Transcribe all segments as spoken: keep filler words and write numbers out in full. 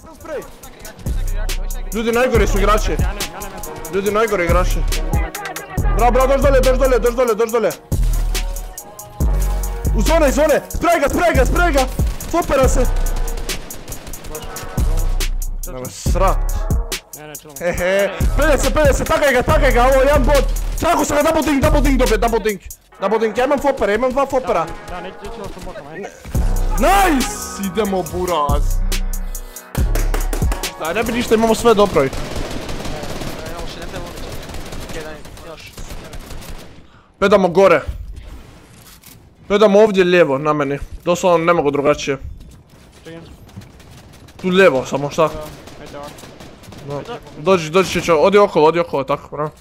Ljudi najgori su igrači. Ljudi najgori igrači. Bravo, bravo, dođi dolje, dođi dolje, dođi dolje, dođi dolje. U zone, iz zone. Spraj ga, spraj ga, spraj ga. Fopera se. Nema srat. Hehe. Pelje se, pelje se, takaj ga, takaj ga, ovo je jedan bot. Čako sam ga, double dink, double dink dobije, double dink. Double dink, ja imam fopera, imam dva fopera. Da, neći ovo što botom, ajde. Nice! Idemo buraz. Daj, ne bi ništa, imamo sve dobro. Pedamo gore. Pedamo ovdje lijevo, na meni. Doslovno ne mogu drugačije. Tu lijevo, samo šta? Dođi, dođi Čičo, odi okolo, odi okolo, tako, bravo.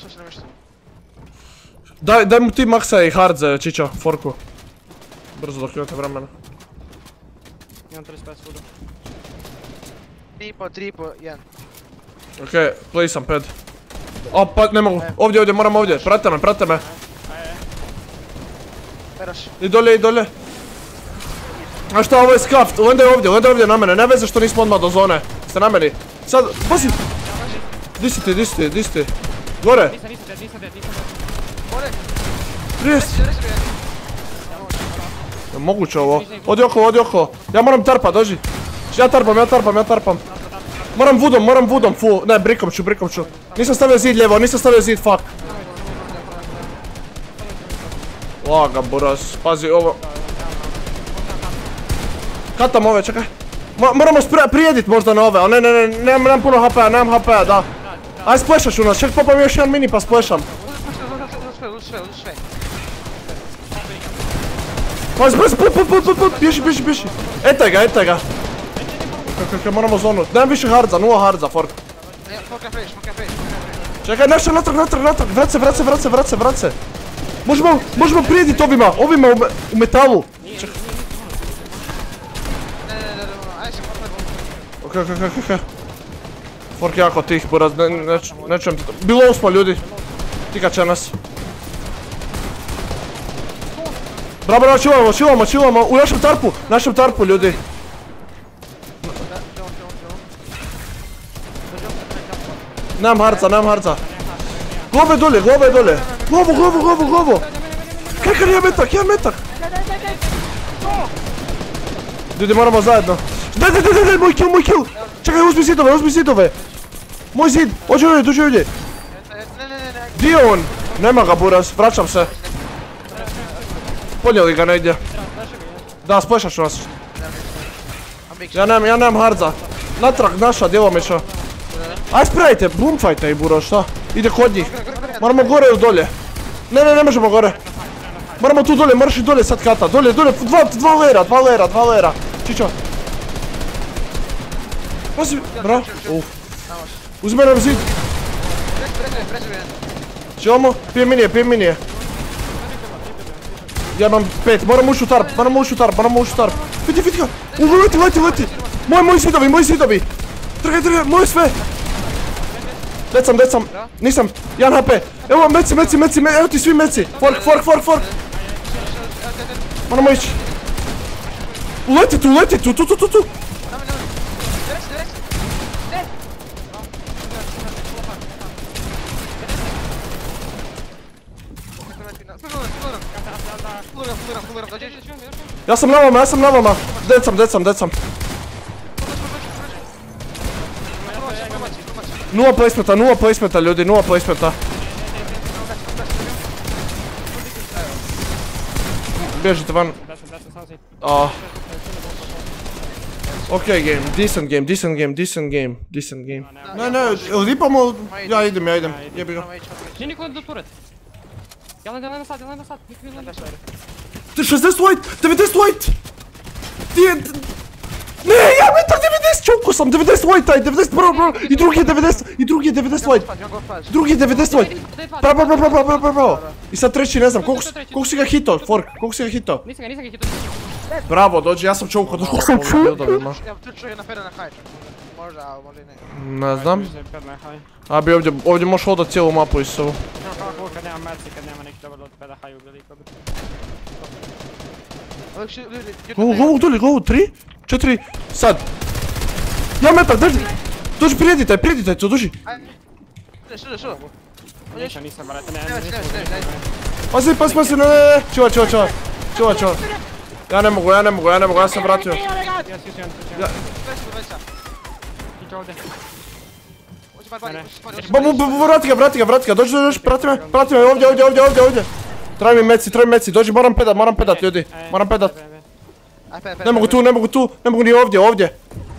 Daj, daj mu ti maksa i hard za Čičo, forku. Brzo dok imate vremena. Imam trideset pet svuda. tri po, tri po, jedan. Okej, play sam ped. O, pa ne mogu, ovdje, ovdje, moram ovdje, prate me, prate me. I dolje, i dolje. A šta, ovo je skaft, lendaj ovdje, lendaj ovdje na mene, ne veze što nismo odmah do zone. Ste na meni. Sad, pazi! Di si ti, di si ti, di si ti? Gore! Nisam, nisam dead, nisam dead, nisam dead. Gore! Rijest! Je moguće ovo? Odi okolo, odi okolo. Ja moram tarpa, dođi. Ja tarpam, ja tarpam, ja tarpam. Moram vodom, moram vodom, full. Ne, brikom ću, brikom ću. Nisam stavio zid lijevo, nisam stavio zid, fuck. Laga, buraz, pazi ovo. Katam ove, čekaj. Moramo prijedit možda na ove, ali ne, ne, ne, nemam, nemam puno H P-a, nemam H P-a, da. Aj splešaš u nas, ček popam još jedan mini pa splešam. Pazi, pazi, put, put, put, put, put, bježi, bježi, bježi. Etaj ga, etaj ga. Kakak, moramo zonu, nemam više hardza, nula hardza, fork. Čekaj, naša, natrag, natrag, natrag, vrat se, vrat se, vrat se, vrat se, vrat se. Možemo, možemo prijedit ovima, ovima u metalu. Okej, okej, okej, okej. Fork jako tih, buraz, ne čujem ti to. Bilo usmo ljudi. Tikat će nas. Bravo, bravo, čivamo, čivamo, čivamo. U našem tarpu, našem tarpu ljudi. Nemam harca, nemam harca. Glove dolje, glove dolje. Glovo, glovo, glovo, glovo. Kakar, jedan metak, jedan metak. Ljudi, moramo zajedno. Daj, daj, daj, daj, moj kill, moj kill. Čekaj, uzmi zidove, uzmi zidove. Moj zid, ođe ovdje, dođe ovdje. Gdje je on? Nema ga, buraz, vraćam se. Podnijeli ga negdje. Da, splešat ću nas. Ja nemam, ja nemam hardza. Natrag, naša, djelomično. Aj sprejte, boomfajte i buro, šta? Ide kod njih. Moramo gore ili dolje? Ne, ne, ne možemo gore. Moramo tu dolje, moraš i dolje sad kata. Dolje, dolje, dva, dva lera, dva lera, dva lera. Čičo. Pazi, bravo. Uf. Uzme nam zid. Čelamo? Pijem minije, pijem minije. Ja imam pet, moram ući u tarp, moram ući u tarp, moram ući u tarp. Vidi, vidi ga. Uv, leti, leti, leti. Moji, moji zidovi, moji zidovi. Trgaj, trgaj, moje sve. Decam, decam, nisam, jedan H P. Evo, meci, meci, meci, evo ti svi meci. Fork, fork, fork, fork. Moramo ići. Uleti tu, uleti tu, tu, tu, tu, tu. Ja sam na vama, ja sam na vama. Decam, decam, decam. Nula placementa, nula placementa ljudi, nula placementa. Bježite van. Ok game, decent game, decent game, decent game, decent game. Ne, ne, ripamo, ja idem, ja idem, jebi ga. Nije niko do turet. Jel ne, jel ne na sad, jel ne na sad, niko ne na sad. šezdeset white, devedeset white! Ti je... Ne, ja me tak devedeset, čuko sam, devedeset white, aj, devedeset, bro, bro, i drugi je devedeset, i drugi je devedeset white. Drugi je devedeset white. Bra, bra, bra, bra, bra, bra, bra, bra. I sad treći, ne znam, koliko si ga hito, Fork, koliko si ga hito? Nisam ga, nisam ga hito. Bravo, dođi, ja sam čuko, došao sam čuko. Ja tu čujem na peda na hajču. Možda, ali možda i ne. Ne znam. A bi ovdje, ovdje možeš hodat cijelu mapu i sovu. Kako kad nema merci, kad nema neki dobar od peda haju veliko bi. Glovu, glovu, dolje, glovu, tri, četiri, sad. Ja metal, drži! Dođi, prijedi taj, prijedi taj, to dođi! Ajde, šude, šude. Nisam, nisam, brate, ne, Nevaš, nisam. nevaš, nevaš, nevaš. Pazi, pazi, pazi, ne, ne, ne, čuva, čuva, čuva. Čuva, čuva. Ja ne mogu, ja ne mogu, ja ne mogu, ja sam vratio. Ja, svi su jedan, svi su Ja. jedan. Veća, veća. Chico ovdje. Hoće par pari, Ne, ne. hoće pari, hoće Ba, bu, bu, vrati ga, vrati ga, vrati ga, dođi, dođi, prati me, prati me, ovdje, ovdje, ovdje, ovdje, ovdje. Treba mi meci, treba mi meci, dođi, moram pedat, moram pedat, ljudi, moram pedat. Aj, pe, pe, Ne mogu pe, tu, ne mogu tu, ne mogu ni ovdje, ovdje.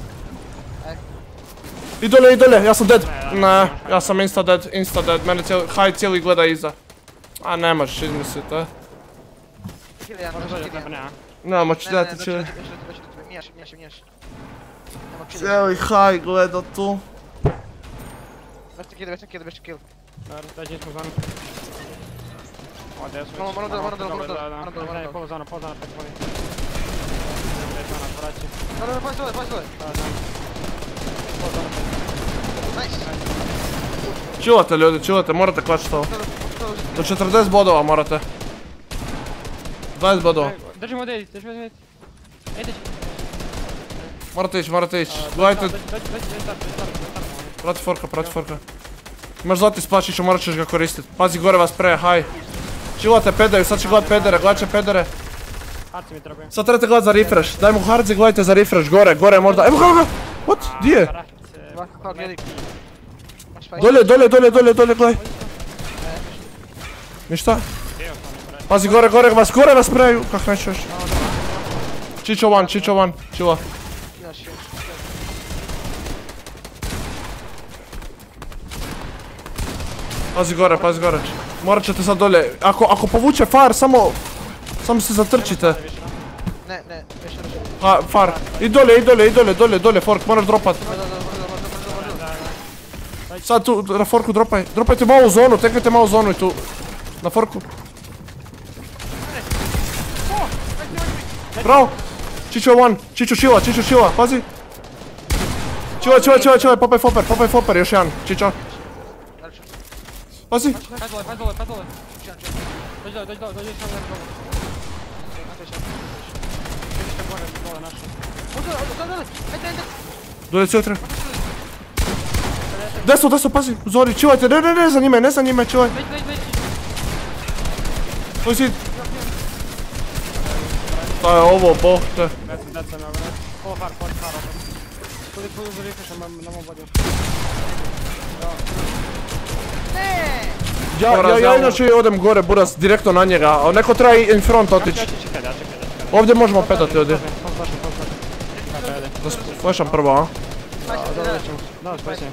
I dolje, i dolje, ja sam dead. Ne, ja sam insta dead, insta dead, mene cijeli, haj cijeli gleda iza. A ne možeš izmislit, eh. Kill jedan, Možda možda dođe kill jedan. tebe, ne, a? Ne, moći Ne, ne, dati ne, će. dođi, dođi, dođi, dođi, mijaš, mijaš, mijaš. Nemo kill. Cijeli haj gleda tu. Već kill, već kill, već kill. Dobro, dođi smo u zonu. Ovdje je switch. Moram, moram dole, moram dole, moram dole, Da, da, moram dole, da. moram Ne, dole. polu zona, polu zona, pet poli. Pet zona, vraći. No, no, no, pazi dole, pazi dole. Da, da. Polu zona, pet. Nice. Čuvate ljudi, čuvate, morate klačiti ovo. Do četrdeset bodova morate. dvadeset bodova. Držimo ovdje, držimo ovdje. Ej, drži. Morate ići, morate ići. Gledajte, Dođi, dođi, dođi, dođi, dođi, dođi, dođi. prati forka, prati forka. Imaš zlati splačića, morat ćeš ga koristit. Pazi, gore vas pre, haj. Čuvate pedaju, sad će gledat pedere, gledat će pedere. Harci mi trebaju. Sad trebate gledat za refresh, daj mu hardzi, gledajte za refresh, gore, gore možda. Evo ga, ga! What? Di je? Ovako, kao gledaj. Maš pa Dolje, dolje, dolje, dolje, dolje, gledaj. Ništa? Pazi, gore, gore vas, gore vas preju. Kak neću još? Chico one, Chico one, čuva. Još, još. Pazi gore, pazi gore. Morat ćete sad dolje. Ako, ako povuče far, samo... Samo se zatrčite. Ne, ne, još, još. Ha, far. I dolje, i dolje, i dolje, dolje, dolje, fork, moraš dropat. Da, da, da, brzo, brzo, brzo, brzo. Sad tu, na forku dropaj. Dropajte malo u zonu, teknete malo u zonu i tu. Na forku. Bravo! Chico one, Chico chilla, Chico chilla, pazi! Chilla, chilla, chilla, chilla, popaj foper, popaj foper, još jedan, Chico. Pazi! Pet dole, pet dole, pet dole. Dođi dole, dođi dole, dođi samo jedan dole. Idite gore, dole naše. Ovdje, ovdje, dole, dole. Ajde, ajde. Dolje cetre. Desno, desno, pazi, u zori, chillajte, ne, ne, ne za njime, ne za njime, chillaj. Već, već, već. Koji si? Šta je ovo, boh te. Već, već sam ja, već. Ovo far, far, far, opet. Kudi, kudi, kudi, refresham, na mom bodu. Ne! Ja, ja, ja inače odem gore, buras, direktno na njega, a neko treba in front otići. Ja ću čekaj, ja čekaj, ja čekaj. Ovdje možemo petati ljudi. Pom slašam, pom slašam. Ajde, ajde. Da flasham prvo, a? Dobro, ćemo. Da, spasi.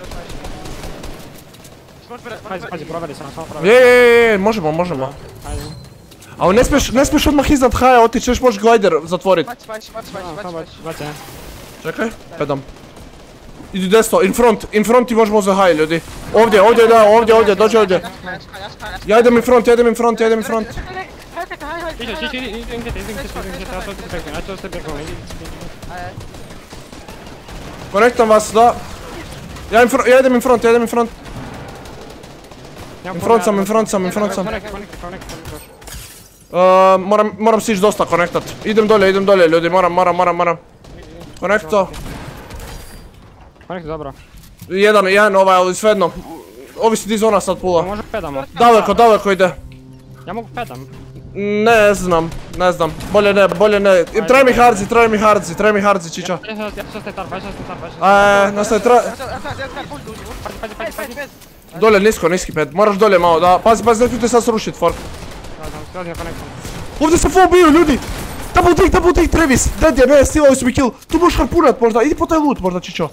Pazi, pazi, proveri sam, samo proveri. Je, je, je, možemo, možemo. Ajde. Ali ne smiješ, ne smiješ odmah iznad haja otići, još možeš glider zatvorit. Baci, baci, baci, baci, Samo baci, baci, baci, ja. Čekaj, pedam. Idi desno, in front, in front i možemo za haj ljudi. Ovdje, ovdje, da, ovdje, ovdje, dođi ovdje. Jaska, jaska, jaska, jaska. Ja idem in front, ja idem in front, ja idem in front. Čekaj, čekaj, čekaj, čekaj, haj, haj, Iđe, haj, iđe, iđe, iđe, iđe, iđe, iđe, iđe, iđe, ja to te peknem, ja to te peknem, iđe, iđe. haj, haj. Konektam vas, da. Ja, in front, ja idem in front, ja idem in front. In front sam, in front sam, in front sam. Connect, connect, connect, connect. Uh, moram, moram si ići dosta konektat. Idem dolje, idem dolje ljudi, moram, moram, moram, moram. Konekto. Connect, dobro. Jedan, jedan ovaj, ali svejedno. Ovisi di zona sad pula. Može pedamo. Daleko, daleko ide. Ja mogu pedam. Ne znam, ne znam. Bolje ne, bolje ne. Treba mi hardzi, treba mi hardzi, treba mi hardzi, čiča. Ja sam, ja sam staj tarp, ja sam staj tarp, ja sam Eee, nastaje tra... Jaska, jaska, jaska, puš, uđi, uđi. Pazi, pazi, pazi, pazi. Dolje, nisko, niski ped. Moraš dolje malo, da. Pazi, pazi, ne ću te sad srušit, fork. Ja sam, skroz na connectu. Ovdje se full bio, ljudi! Double take, double take, Travis! Dead je, ne, stilali su mi kill. Tu možeš harpunat možda, idi po taj loot možda, čičo.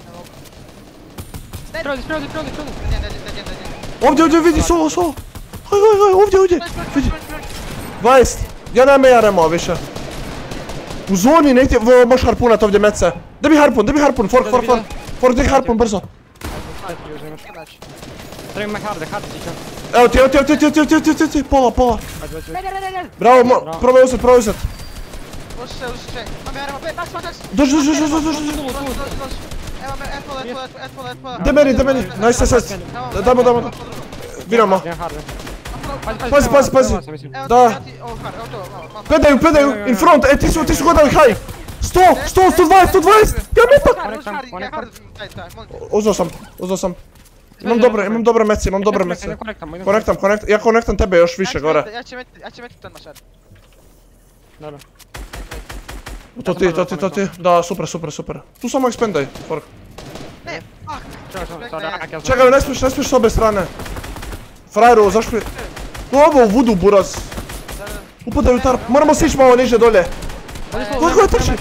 Skrozi, skrozi, skrozi, skrozi. Ne, ne, ne, ne, ne, ne. Ovdje, ovdje, vidi, solo, solo. Haj, haj, haj, ovdje, ovdje. Vidi. dvadeset. Ja nema, ja nema više. U zoni negdje, v- možeš harpunat ovdje mece. Da mi harpun, da mi harpun, fork, fork, fork. Fork, da mi harpun, brzo. Znači. Treba me harde, harde ti će. Evo ti, evo ti, evo ti, evo ti, evo ti, evo ti, evo ti, pola, pola. Pazi, pazi, Ne, ne, ne, ne, ne. Bravo, mo- probaj uzet, probaj uzet. Uši se, uši se. Mame, ajmo, pet, baci, baci, baci. Dođi, dođi, dođi, dođi, dođi. Dođi, dođi, dođi. Evo me, etpola, etpola, etpola, etpola. Da meni, da meni, nice, nice, nice. Dajmo, dajmo, dajmo. Biramo. jedan harde. Pazi, pazi, pazi. Evo Da. ti, vrati, ovo, har, evo to, malo, malo. Pedaju, pedaju, in front, e ti su, ti su gledali high. sto, sto, sto dvadeset, sto dvadeset! Ja metak! Konektam, konektam. Uzeo sam, uzeo sam. Imam dobre, imam dobre mece, imam dobre mece. Konektam, konektam, ja konektam tebe još više gore. Ja ću metiti, ja ću metiti ten mašar. Dobro. To ti, to ti, to ti. Da, super, super, super. Tu samo expandaj, Fork. Ne, fuck. Čekaj, ne smiješ, ne smiješ s obe strane. Frajeru, zašto mi... Ovo u vudu, buraz. Upadaju tarp, moramo sići malo niže dolje. Kako je trči?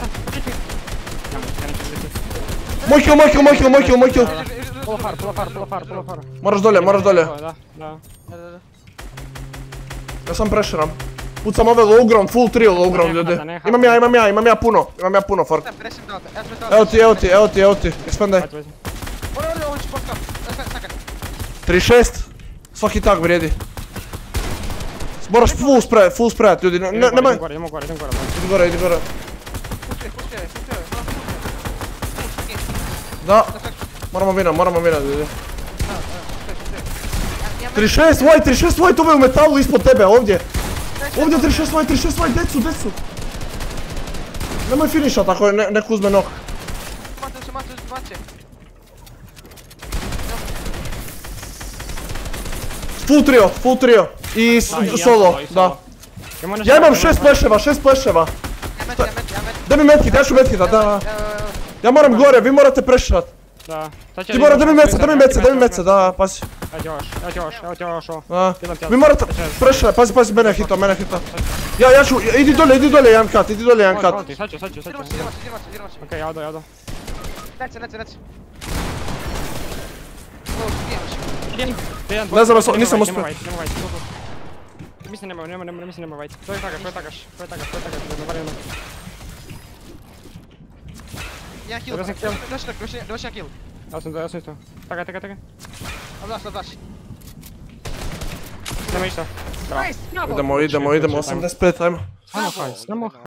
Moj kill, moj kill, moj kill, moj kill, moj kill. Pulo far, pulo far, pulo far, pulo far. Moraš dolje, moraš dolje. Da, da. Ja sam pressuram. Pucam ove low ground, full trio low ground ljudi. Imam ja, imam ja, imam ja puno, imam ja puno Fork. Evo ti, evo ti, evo ti, evo ti, expandaj. trideset šest. Svaki tag vrijedi. Moraš full spray, full sprayat ljudi, nemoj... Idem gore, idemo gore, idem gore. Idi gore, idi gore. Da. Moramo vinat, moramo vinat ljudi. trideset šest, White, trideset šest, White, ovo je u metalu ispod tebe, ovdje. Ovdje trideset šest, White, trideset šest, White, decu, decu. Nemoj finishat ako neko uzme nok. Full trio, full trio. I solo, da. Ja imam šest pleševa, šest pleševa. Daj mi medkit, ja ću medkita, da. Ja moram gore, vi morate prešat. Da. Ti mora, daj mi mece, daj mi mece, daj mi mece, da, pazi. Evo ti još, evo ti još, evo ti još ovo. Da. Vi morate prešat, pazi, pazi, mene hito, mene hito. Ja, ja ću, idi dolje, idi dolje jedan kat, idi dolje jedan kat. Sad ću, sad ću, sad ću. Okej, ja odo, ja odo. Reci, reci, reci. Ne znam, nisam uspio. Mislim nema, nema, nema, mislim nema white. To je tagaš, to je tagaš, to je tagaš, to je tagaš, to je tagaš. Jedan kill, došli jedan kill. Ja sam, ja sam isto. Tagaj, tagaj, tagaj. Odlaš, odlaš. Nema ništa. Bravo. Idemo, idemo, idemo, osamdeset pet, ajmo. Samo hajs, samo hajs.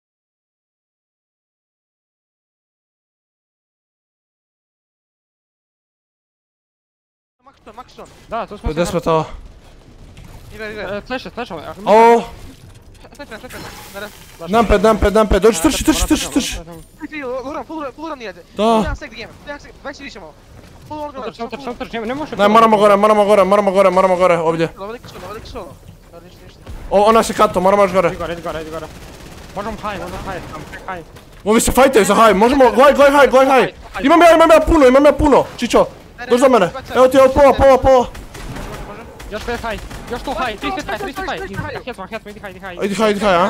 Maxton, Maxton. Da, to smo se... pedeset metala. Ide, ide. Flashe, flashe. Oooo. Snajper, snajper. Nam pet, nam pet, nam pet, dođi, trči, trči, trči, trči. Luram, full run nije. Da. Luram sek game, dvadeset više malo. Full run Trči, trči, trči, trči, ne možeš... Ne, moramo gore, moramo gore, moramo gore, moramo gore, ovdje. Ovdje solo, ovdje solo. Ništa, ništa. Ona se kato, moramo još gore. Idi gore, idi gore, idi gore. Možemo high, možemo high, high. Ovi se fajtaju za high, možemo, gledaj, gledaj high, gledaj high. Imam ja, imam ja puno, imam ja puno, Čičo. Dođi do mene, evo ti, evo pola, pola, pola. Još pet high, još tu high, trideset high, trideset high. Hjetma, hjetma, idi high, idi high. Idi high, idi high, a?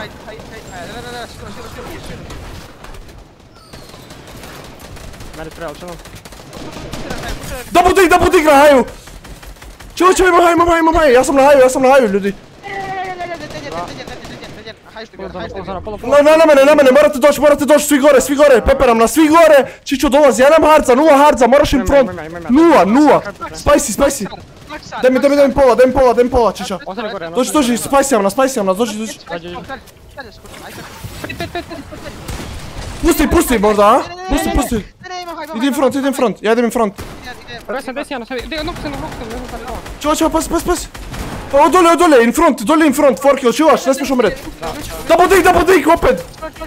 Mene trebalo, čelo. Double dig, double dig na highu! Čelo, čelo, imam high, imam high, imam high, ja sam na highu, ja sam na highu, ljudi. Na, na, na mene, na mene, morate doći, morate doći, svi gore, svi gore, peperam na svi gore. Čičo dolazi, ja nemam hardza, nula hardza, moraš im front. Nula, nula. Spicy, spicy. Daj mi, daj mi, daj mi pola, daj mi pola, daj mi pola, Čiča. Dođi, dođi, spicyam nas, spicyam nas, dođi, dođi. Pusti, pusti možda, a? Pusti, pusti. Idi in front, idi in front, ja idem in front. Desam, desam, ide, nok se, nok se, ne znam kako. Čuva, čuva, pasi, pasi, pasi. O, dolje, dolje, in front, dolje in front, four kill, čuvaš, ne smiješ umret. Double dig, double dig, opet.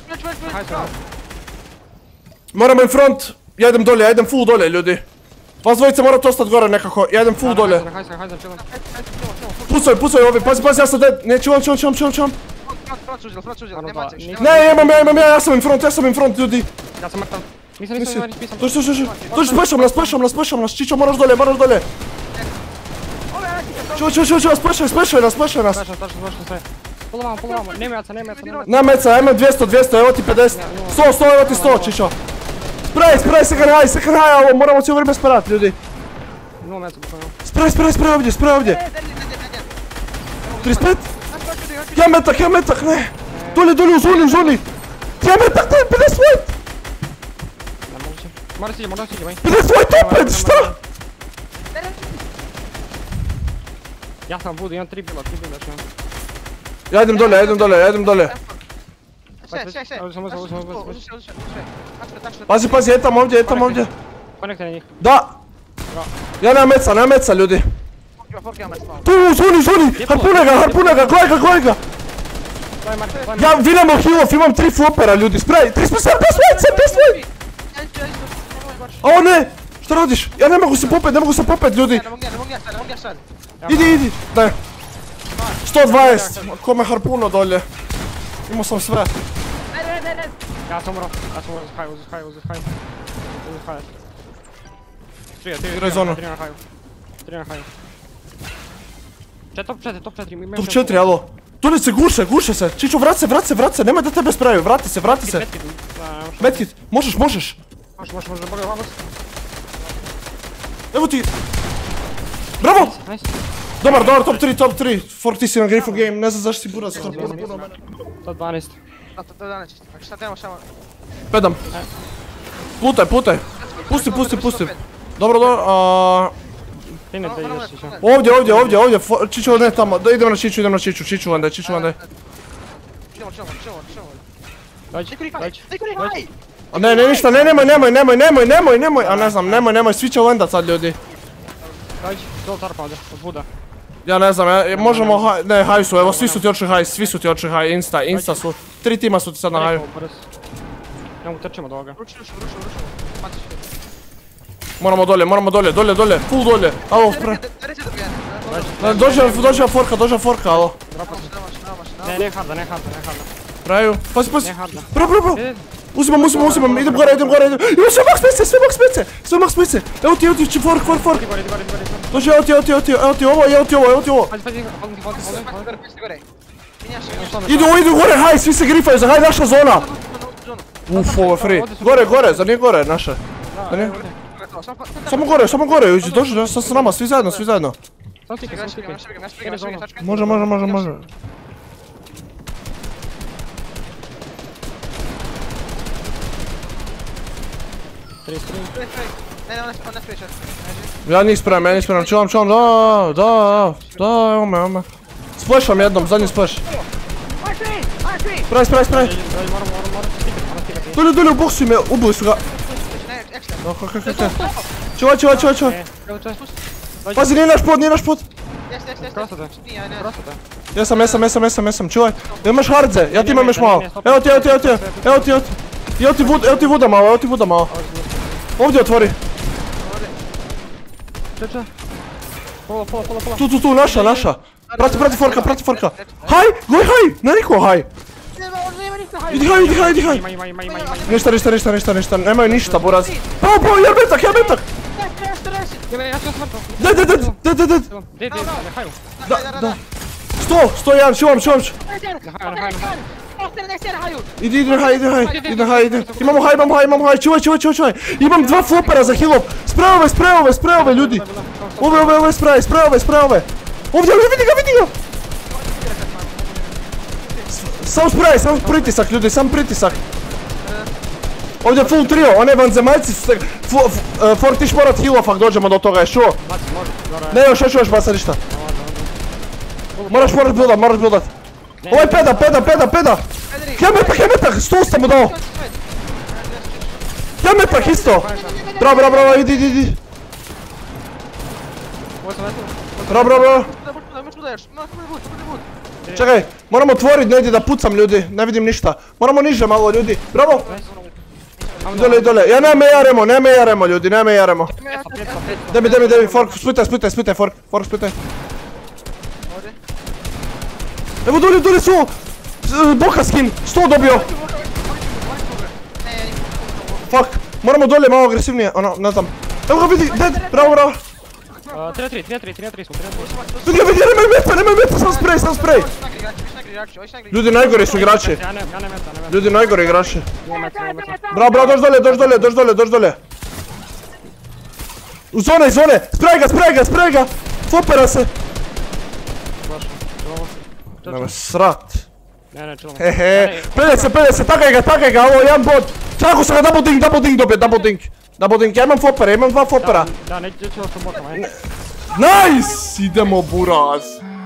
Moramo in front, ja idem dolje, ja idem full dolje, ljudi. Vas dvojice morate ostati gore nekako, ja idem full dolje. Pucaj, pucaj ovi, pazi, pazi, ja sam dead, ne, čuvam, čuvam, čuvam, čuvam, čuvam. Ne, ja imam, ja imam, ja, ja sam in front, ja sam in front, ljudi. Ja sam mrtav. Nisam, nisam, nisam, nisam. Dođi, dođi, dođi, dođi, splešam nas, splešam nas, splešam nas, Čičo, moraš dolje, moraš dolje. Čuvaj, čuvaj, čuvaj, čuvaj, splešaj, splešaj nas, splešaj nas. Splešam, splešam, splešam sve. Polovamo, polovamo, nema jaca, nema jaca, nema jaca. Na meca, ajmo dvjesto, dvjesto, evo ti pedeset. sto, sto, evo ti sto, Čičo. Spray, spray, second high, second high, ovo, moramo cijelo vrijeme sparat, ljudi. Nula meca, bukvalno. Spray, spray, spray ovdje, spray ovdje. trideset pet? Ja metak, ja metak, ne. Dolje, dolje, u zoni, u zoni. Ja metak, ne, pedeset white. Mora si, mora si, vaj. pedeset white opet, šta? Ja sam budu, imam tri bila, tri bila što. Ja idem dolje, ja idem dolje, ja idem dolje. Sve, sve, sve. Pazi, pazi, etam ovdje, etam ovdje. Konekte na njih. Da. Ja nemam meca, nemam meca, ljudi. Tu, u zoni, u zoni. Harpune ga, harpune ga, gledaj ga, gledaj ga. Ja, vi nemamo healov, imam tri flopera, ljudi, spray, tri smo sad, bez vajce, bez vajce! O ne, šta radiš? Ja ne mogu se popet, ne mogu se popet, ljudi! Ne mogu ja, ne mogu ja sad, ne mogu ja sad. Idi, idi, daj. sto dvadeset, kome harpuno dolje. Imao sam sve. Ja sam umro, ja sam umro, uz haju, uz haju, uz haju. Uz haju. Tri, tri, Igraj zonu. tri na haju. Tri na haju. Čet, top četiri, top četiri. Top četiri, alo. Dole se guše, guše se. Čičo, vrat se, vrat se, vrat se, nemoj da tebe spraju, vrati se, vrati se. Medkit, možeš, možeš. Možeš, možeš, možeš, bolje, vamos. Evo ti. Bravo! Nice. Dobar, dobar, top tri, top tri. Fork, ti si na Griffo game, ne znam zašto si buraz. To dvanaest. To je danaest. Znači šta trebamo samo... Pedam. Plutaj, plutaj. Pusti, pusti, pusti. Dobro, dobro, aaa... Ti ne da ideš išao. Ovdje, ovdje, ovdje, ovdje, Čiču, ne tamo, idemo na Čiču, idemo na Čiču, Čiču vande, Čiču vande. Čemo, čemo, čemo, čemo. Dođi, dođi. Dođi. A ne, ne, ništa, ne, nemoj, nemoj, nemoj, nemoj, nemoj, nemoj, a ne znam, nemoj, nemoj, svi će lendat sad ljudi. Dođi, dol tarpa ovdje, od Buda. Ja ne znam, ja, možemo haj, ne, haj su, evo, svi su ti oči haj, svi su ti oči haj, insta, insta su, tri tima su ti sad na haju. Ne mogu trčimo do ovoga. Ruči, ruči, ruči, ruči. Matiš. Moramo dolje, moramo dolje, dolje, dolje, full dolje, alo, pre... Dođe, dođe forka, dođe forka, alo. Ne, ne harda, ne harda, ne harda. Praju, pazi, pazi, Ne harda. bro, bro, bro. Uzimam, uzimam, uzimam, idem gore, idem gore, idem... Imam sve max pece, sve max pece, sve max pece. Evo ti, evo ti, fork, fork, fork. Idi gore, idi gore, idi gore. Dođe, evo ti, evo ti, evo ti, evo ti ovo, evo ti ovo, evo ti ovo. Pazi, pazi, volim ti, volim ti, volim ti, volim ti. Idu, idu gore, haj, svi se grifaju za haj, naša zona. Uf, ovo je free. Gore, gore, zar nije gore, naše? Samo gore, samo gore, uđi, dođi, sad s nama, svi zajedno, svi zajedno. Samo stike, samo stike. Može, može, može, može. trideset tri. Ne, ne, on ne spriječe. Ja njih spremam, ja njih spremam, čuvam, čuvam, da, da, da, evo me, evo me. Splasham jednom, zadnji splash. Spray, spray, spray. Dolje, dolje, u boksu ime, ubili su ga. No, kako, kako, kako. Čuvaj, čuvaj, čuvaj, čuvaj. Pazi, nije naš pod, nije naš pod. Jes, jes, jes. Krosate, krosate. Jesam, jesam, jesam, jesam, jesam, čuvaj. Imaš hardze, ja ti imam još malo. Evo ti, evo ti, evo ti, evo ti, evo ti. Evo ti vud, evo ti vuda malo, evo ti vuda malo. Ovdje otvori. Čeče. Pola, pola, pola, pola. Tu, tu, tu, naša, naša. Prati, prati forka, prati forka. Haj, goj haj, ne niko haj. Idi haj, idi haj, idi haj. Ima, ima, ima, ima, ima. Ništa, ništa, ništa, ništa, ništa, nemaju ništa, buraz. Pa, pa, ja metak, ja metak. Ja ću smrto. Daj, daj, daj, daj, daj, daj. Gdje, gdje, na haju. Da, da. Sto, sto jedan, čuvam, čuvam. Na haju, na haju, na haju. Idi, idi na haj, idi na haj, idi na haj, idi. Imamo haj, imamo haj, imamo haj, čuvaj, čuvaj, čuvaj, čuvaj. Imam dva flopera za healov. Sprejove, sprejove, sprejove, ljudi. Ove, ove, ove, sprej, sprejove, sprejove. Ovdje, ovdje, vidi ga, vidi ga. Sam sprej, sam pritisak, ljudi, sam pritisak. Ovdje full trio, one vanzemaljci su se... Fork, tiš morat healov ak dođemo do toga, ješ čuo? Ne, još, još, još, basa ništa. Moraš morat buildat, moraš buildat. Ovo je peda, peda, peda, peda! Hemetak, hemetak, sto sam mu dao! Hemetak isto! Bravo, bravo, bravo, idi, idi, idi! Bravo, bravo, bravo! Čekaj, moramo otvorit negdje da pucam ljudi, ne vidim ništa. Moramo niže malo ljudi, bravo! Dole, dole, ja ne me jaremo, ne me jaremo ljudi, ne me jaremo. Debi, debi, debi, fork, splitaj, splitaj, splitaj, fork, fork, splitaj. Evo dolje, dolje su! Boka skin, sto dobio! Fuck, moramo dolje malo agresivnije, ono, ne znam. Evo ga vidi, dead, bravo, bravo! tri tri, tri tri, tri tri smo, tri tri. Vidi ga, vidi, nemoj meta, nemoj meta, sam spray, sam spray! Ljudi najgori su igrači. Ja ne, ja ne meta, ne meta. Ljudi najgori igrači. Ne meta, ne meta. Bravo, bravo, dođ dolje, dođ dolje, dođ dolje, dođ dolje. U zone, iz zone, spray ga, spray ga, spray ga! Fopera se! Nemoj srat. Ne, ne, čilo. Hehe, pelje se, pelje se, takaj ga, takaj ga, ovo je jedan bot. Čako sam ga double dink, double dink dobio, double dink. Double dink, ja imam fopera, imam dva fopera. Da, neću što botama, ajde. Nice! Idemo buraz.